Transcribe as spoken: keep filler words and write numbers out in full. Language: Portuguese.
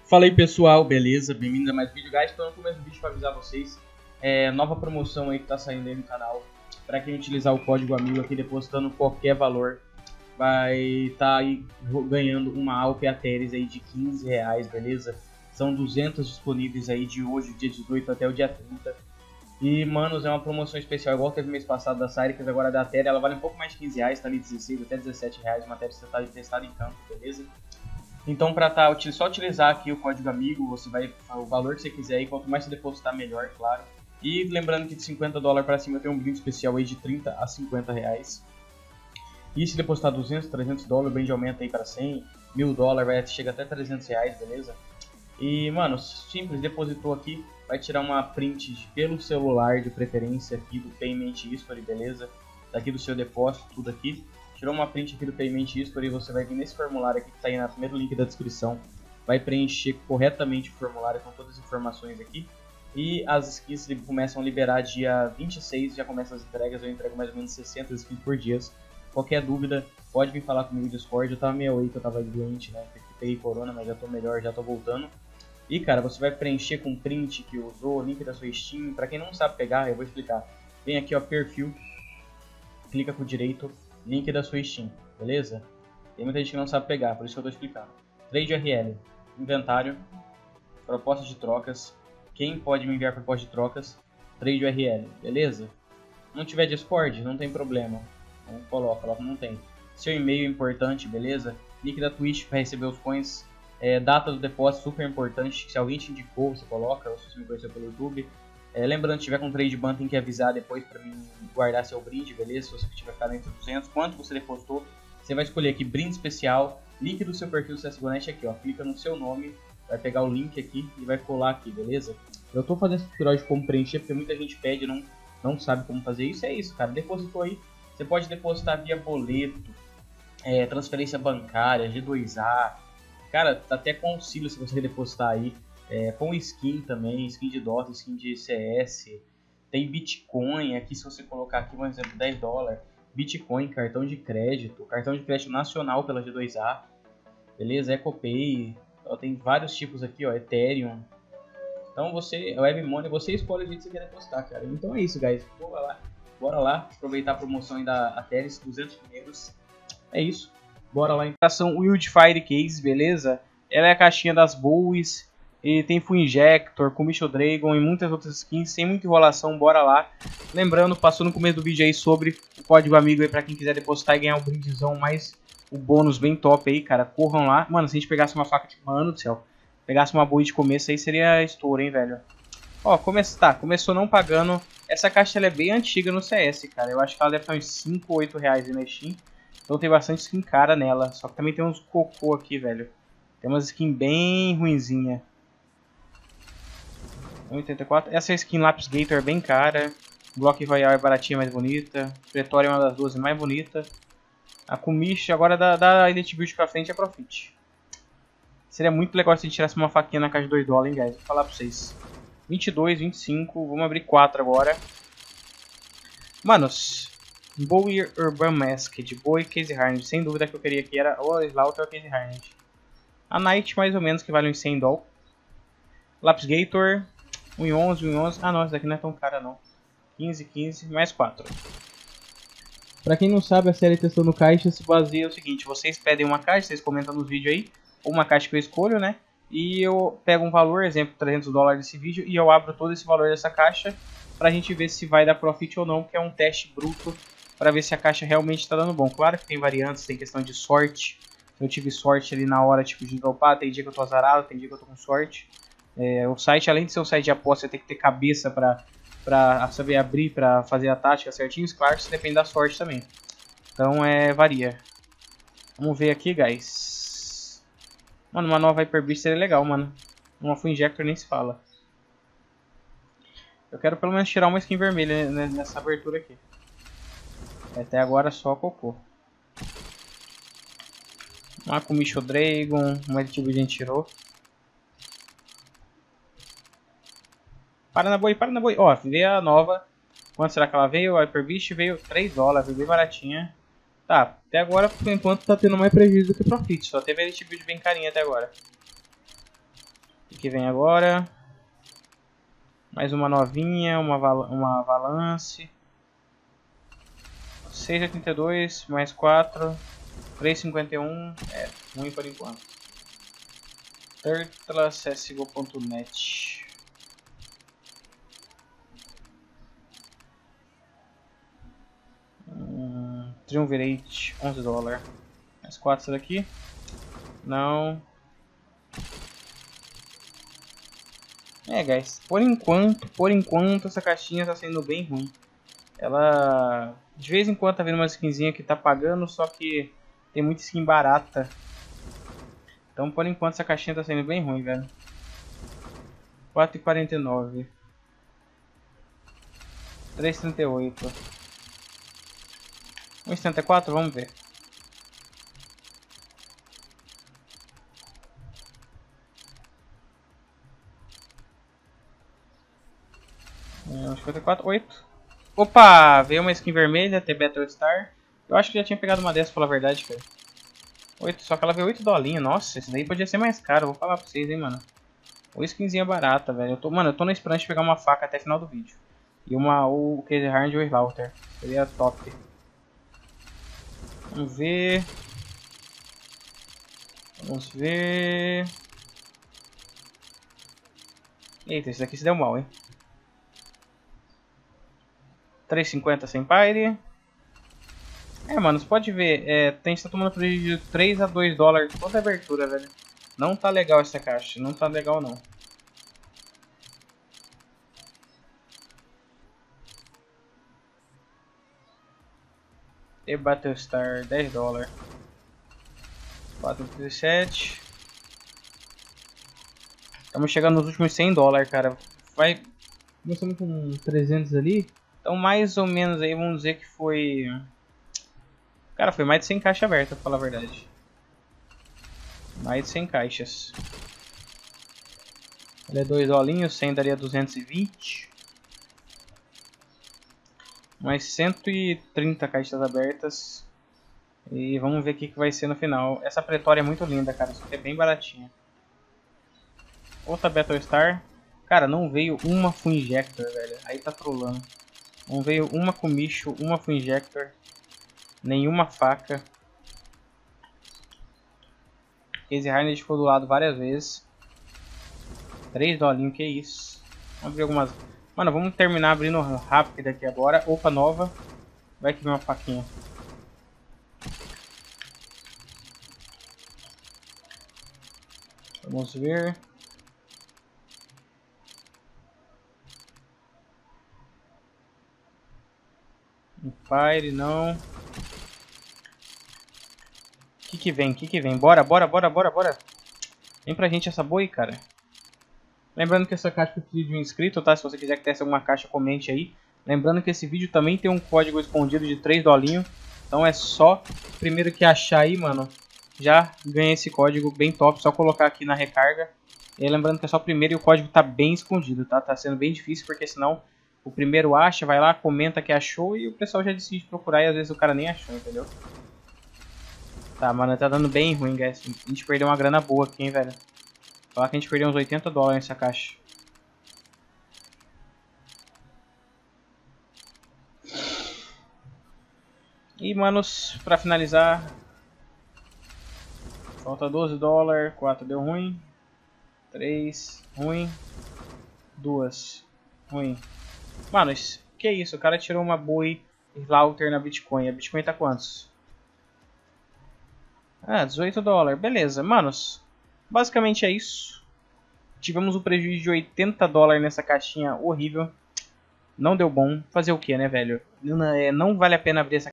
Fala aí pessoal, beleza? Bem-vindos a mais um vídeo, guys. Estou no começo do vídeo para avisar vocês é, nova promoção aí que tá saindo aí no canal. Para quem utilizar o código amigo aqui depositando qualquer valor, vai estar tá aí ganhando uma Alp Ateres aí de quinze reais, beleza? São duzentos disponíveis aí de hoje, dia dezoito até o dia trinta. E, manos, é uma promoção especial, igual teve mês passado da Cyrix, agora da Ateria. Ela vale um pouco mais de quinze reais, tá ali dezesseis até dezessete reais, uma Ateria testada em campo, beleza? Então, para tá, só utilizar aqui o código amigo, você vai o valor que você quiser e quanto mais você depositar, melhor, claro. E lembrando que de cinquenta dólares para cima tem um brinde especial aí de trinta a cinquenta reais. E se depositar duzentos, trezentos dólares, o brinde aumenta aí para cem, mil dólares, vai, chega até trezentos reais, beleza? E, mano, simples, depositou aqui, vai tirar uma print pelo celular de preferência aqui do Payment History, beleza? Daqui do seu depósito, tudo aqui. Tirou uma print aqui do Payment History e você vai vir nesse formulário aqui que está aí no primeiro link da descrição. Vai preencher corretamente o formulário com todas as informações aqui. E as skins começam a liberar dia vinte e seis, já começam as entregas. Eu entrego mais ou menos sessenta skins por dia. Qualquer dúvida, pode vir falar comigo no Discord. Eu tava meio aí que eu tava doente, né? Peguei corona, mas já tô melhor, já tô voltando. E cara, você vai preencher com print que usou, link da sua Steam. Pra quem não sabe pegar, eu vou explicar. Vem aqui, ó, perfil. Clica com o direito. Link da sua Steam, beleza? Tem muita gente que não sabe pegar, por isso que eu tô explicando. Trade U R L, inventário, proposta de trocas, quem pode me enviar proposta de trocas, Trade U R L, beleza? Não tiver Discord, não tem problema, não coloca, coloca, não tem. Seu e-mail é importante, beleza? Link da Twitch para receber os coins, é, data do depósito, super importante, se alguém te indicou, você coloca, ou se você me conheceu pelo YouTube. É, lembrando, se tiver com trade ban, tem que avisar depois para mim guardar seu brinde, beleza? Se você tiver ficado entre duzentos, quanto você depositou, você vai escolher aqui brinde especial, link do seu perfil do C S G O Net aqui, ó. Clica no seu nome, vai pegar o link aqui e vai colar aqui, beleza? Eu tô fazendo esse tutorial de como preencher porque muita gente pede e não, não sabe como fazer isso. É isso, cara. Depositou aí, você pode depositar via boleto, é, transferência bancária, G dois A, cara, até com auxílio se você depositar aí. É, com skin também, skin de Dota, skin de C S, tem Bitcoin, aqui se você colocar aqui, por exemplo, dez dólares, Bitcoin, cartão de crédito, cartão de crédito nacional pela G dois A, beleza, EcoPay, ó, tem vários tipos aqui, ó, Ethereum, então você, WebMoney, você escolhe o jeito que você quer depositar, cara, então é isso, guys, bora lá, bora lá, aproveitar a promoção aí da Ateres, duzentos primeiros, é isso, bora lá, então, Wildfire Case, beleza, ela é a caixinha das Bowies. E tem Full Injector, Commission Dragon e muitas outras skins, sem muita enrolação, bora lá. Lembrando, passou no começo do vídeo aí sobre o código amigo aí pra quem quiser depositar e ganhar um brindezão, mais o bônus bem top aí, cara. Corram lá. Mano, se a gente pegasse uma faca de mano do céu, pegasse uma boa de começo aí, seria estouro, hein, velho. Ó, come... tá, começou não pagando. Essa caixa ela é bem antiga no C S, cara. Eu acho que ela deve estar uns cinco ou oito reais aí na Steam. Então tem bastante skin cara nela. Só que também tem uns cocô aqui, velho. Tem umas skins bem ruinzinha. oitenta e quatro. Essa skin Lapis Gator é bem cara. Block Royal é baratinha, mais bonita. Pretória é uma das duas mais bonitas. A Kumish agora da, da Elite Build pra frente é Profit. Seria muito legal se a gente tirasse uma faquinha na caixa de dois dólares, hein, guys. Vou falar pra vocês. vinte e dois, vinte e cinco. Vamos abrir quatro agora. Manos. Bowie Urban Mask de Bowie Case Harned. Sem dúvida que eu queria aqui era o Slaughter ou Case Harned. A Knight mais ou menos que vale uns cem dólares. Lapis Gator. um e onze, um e onze. Ah, não, essa daqui não é tão cara, não. quinze, quinze, mais quatro. Pra quem não sabe, a série Testando Caixa se baseia no seguinte. Vocês pedem uma caixa, vocês comentam nos vídeos aí. Ou uma caixa que eu escolho, né? E eu pego um valor, exemplo, trezentos dólares desse vídeo. E eu abro todo esse valor dessa caixa. Pra gente ver se vai dar profit ou não. Que é um teste bruto. Pra ver se a caixa realmente tá dando bom. Claro que tem variantes, tem questão de sorte. Eu tive sorte ali na hora, tipo, de dropar. Tem dia que eu tô azarado, tem dia que eu tô com sorte. É, o site, além de ser um site de aposta, você tem que ter cabeça pra, pra saber abrir, pra fazer a tática certinho. Claro, isso depende da sorte também. Então, é, varia. Vamos ver aqui, guys. Mano, uma nova Hyper Beast seria legal, mano. Uma Full Injector nem se fala. Eu quero pelo menos tirar uma skin vermelha nessa abertura aqui. Até agora só cocô. Uma Commission Dragon, uma tipo a gente tirou. Para na boi, para na boi. Ó, veio a nova. Quanto será que ela veio? A Hyper Beast veio três dólares, veio bem baratinha. Tá, até agora, por enquanto, tá tendo mais prejuízo do que profit. Só teve a Elite Build bem carinha até agora. O que vem agora? Mais uma novinha, uma, val uma Valance. seis vírgula oitenta e dois, mais quatro. três vírgula cinquenta e um. É, ruim por enquanto. Turtle C S G O ponto net. Hum, Triumvirate, onze dólares. Mais quatro essa daqui. Não. É, guys, por enquanto, por enquanto essa caixinha tá sendo bem ruim. Ela, de vez em quando tá vendo uma skinzinha que tá pagando, só que tem muita skin barata. Então, por enquanto essa caixinha tá sendo bem ruim, velho. quatro e quarenta e nove. três e trinta e oito. um e setenta e quatro, vamos ver. um e cinquenta e quatro, oito. Opa, veio uma skin vermelha, T Battlestar. Eu acho que já tinha pegado uma dessas, pela verdade, cara. oito, só que ela veio oito dolinhos. Nossa, esse daí podia ser mais caro, vou falar pra vocês, hein, mano. Ou skinzinha barata, velho. Eu tô, mano, eu tô na esperança de pegar uma faca até o final do vídeo. E uma, o Case Hard ou Slaughter. Seria top. Vamos ver. Vamos ver. Eita, esse daqui se deu mal, hein. três e cinquenta sem Pyre. É, mano, você pode ver. É, tem, está tomando prejuízo de três a dois dólares toda a abertura, velho. Não tá legal essa caixa. Não tá legal, não. E Battlestar, dez dólares. quatro e trinta e sete. Estamos chegando nos últimos cem dólares, cara. Vai. Começamos com trezentos ali. Então, mais ou menos aí, vamos dizer que foi. Cara, foi mais de cem caixas abertas, pra falar a verdade. Mais de cem caixas. Ele é dois dolinhos, cem daria duzentos e vinte. Mais cento e trinta caixas abertas. E vamos ver o que, que vai ser no final. Essa Pretória é muito linda, cara. Só que é bem baratinha. Outra Battlestar. Cara, não veio uma Full Injector, velho. Aí tá trolando. Não veio uma Comicho, uma Full Injector. Nenhuma faca. Case Harned ficou do lado várias vezes. três dolinhos, que isso. Vamos abrir algumas. Mano, vamos terminar abrindo rápido aqui agora. Opa, nova. Vai que vem uma faquinha. Vamos ver. Fire, não. O que que vem? O que que vem? Bora, bora, bora, bora, bora. Vem pra gente essa boi, cara. Lembrando que essa caixa precisa de um inscrito, tá? Se você quiser que teste alguma caixa, comente aí. Lembrando que esse vídeo também tem um código escondido de três dolinhos. Então é só, primeiro que achar aí, mano, já ganha esse código bem top. Só colocar aqui na recarga. E lembrando que é só o primeiro e o código tá bem escondido, tá? Tá sendo bem difícil, porque senão o primeiro acha, vai lá, comenta que achou e o pessoal já decide procurar e às vezes o cara nem achou, entendeu? Tá, mano, tá dando bem ruim, guys. A gente perdeu uma grana boa aqui, hein, velho. Falar que a gente perdeu uns oitenta dólares nessa caixa. E, manos, pra finalizar, falta doze dólares, quatro deu ruim, três ruim, duas ruim. Manos, que isso, o cara tirou uma boi Slaughter na Bitcoin. A Bitcoin tá quantos? Ah, dezoito dólares, beleza. Manos, basicamente é isso. Tivemos um prejuízo de oitenta dólares nessa caixinha horrível. Não deu bom. Fazer o que, né, velho? Não, não vale a pena abrir essa